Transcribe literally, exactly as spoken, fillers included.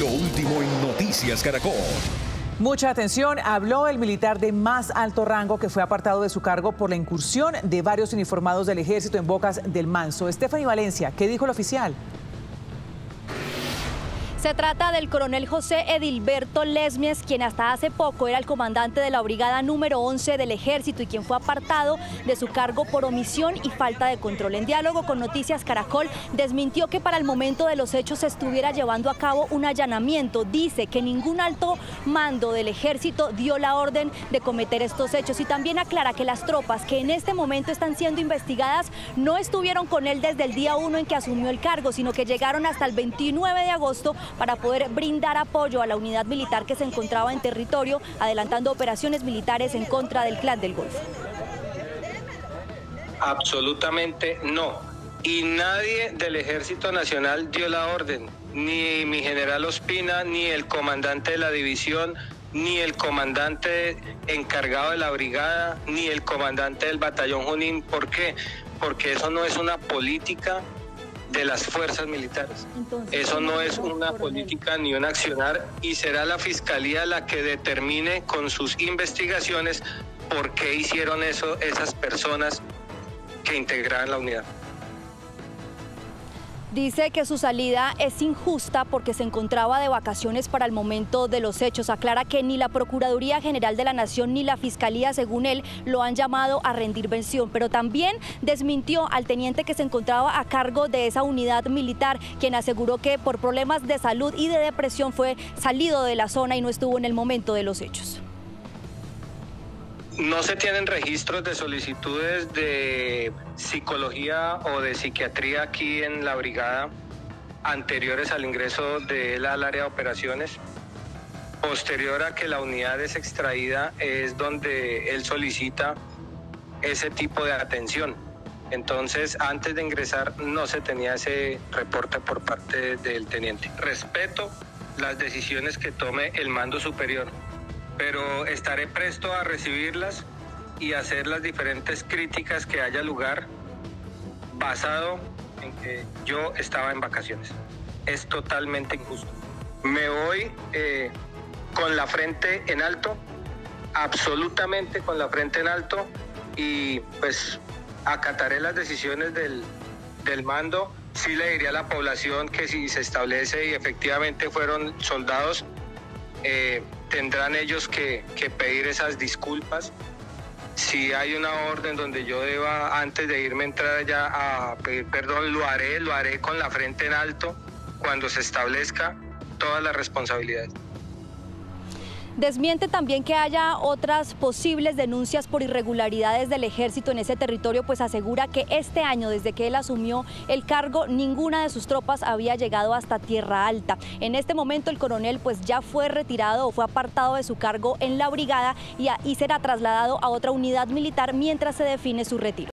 Lo último en Noticias Caracol. Mucha atención, habló el militar de más alto rango que fue apartado de su cargo por la incursión de varios uniformados del ejército en Bocas del Manso. Stephanie Valencia, ¿qué dijo el oficial? Se trata del coronel José Edilberto Lesmies, quien hasta hace poco era el comandante de la brigada número once del ejército y quien fue apartado de su cargo por omisión y falta de control. En diálogo con Noticias Caracol, desmintió que para el momento de los hechos se estuviera llevando a cabo un allanamiento. Dice que ningún alto mando del ejército dio la orden de cometer estos hechos y también aclara que las tropas que en este momento están siendo investigadas no estuvieron con él desde el día uno en que asumió el cargo, sino que llegaron hasta el veintinueve de agosto para poder brindar apoyo a la unidad militar que se encontraba en territorio, adelantando operaciones militares en contra del Clan del Golfo. Absolutamente no. Y nadie del Ejército Nacional dio la orden, ni mi general Ospina, ni el comandante de la división, ni el comandante encargado de la brigada, ni el comandante del batallón Junín. ¿Por qué? Porque eso no es una política de las fuerzas militares. Entonces, eso no es una política ni un accionar y será la Fiscalía la que determine con sus investigaciones por qué hicieron eso esas personas que integraban la unidad. Dice que su salida es injusta porque se encontraba de vacaciones para el momento de los hechos. Aclara que ni la Procuraduría General de la Nación ni la Fiscalía, según él, lo han llamado a rendir versión. Pero también desmintió al teniente que se encontraba a cargo de esa unidad militar, quien aseguró que por problemas de salud y de depresión fue salido de la zona y no estuvo en el momento de los hechos. No se tienen registros de solicitudes de psicología o de psiquiatría aquí en la brigada anteriores al ingreso de él al área de operaciones. Posterior a que la unidad es extraída es donde él solicita ese tipo de atención. Entonces, antes de ingresar no se tenía ese reporte por parte del teniente. Respeto las decisiones que tome el mando superior, pero estaré presto a recibirlas y hacer las diferentes críticas que haya lugar basado en que yo estaba en vacaciones. Es totalmente injusto. Me voy eh, con la frente en alto, absolutamente con la frente en alto, y pues acataré las decisiones del, del mando. Sí le diría a la población que si se establece y efectivamente fueron soldados, eh, tendrán ellos que, que pedir esas disculpas. Si hay una orden donde yo deba, antes de irme a entrar ya a pedir perdón, lo haré, lo haré con la frente en alto cuando se establezca todas las responsabilidades. Desmiente también que haya otras posibles denuncias por irregularidades del ejército en ese territorio, pues asegura que este año, desde que él asumió el cargo, ninguna de sus tropas había llegado hasta Tierra Alta. En este momento el coronel pues ya fue retirado o fue apartado de su cargo en la brigada y, a, y será trasladado a otra unidad militar mientras se define su retiro.